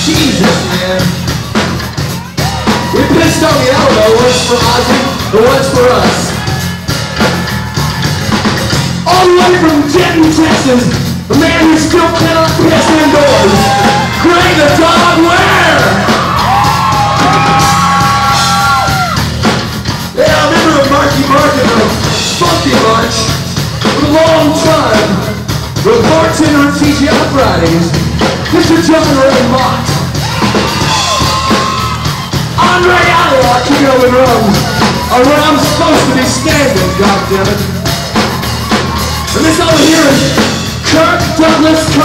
Jesus, man. We pissed on the elbow, once for Ozzy, and once for us. All the way from Denton, Texas, the man who still cannot piss indoors. Greg the Dog Ware! Yeah, I remember Marky Mark and the Funky Bunch for a long time. The bartender at TGI Fridays, Mr. Jumpin' Ray Mott. Andre Alloy, Kino and Rose, are where I'm supposed to be standing, goddammit. And this over here is Kirk Douglas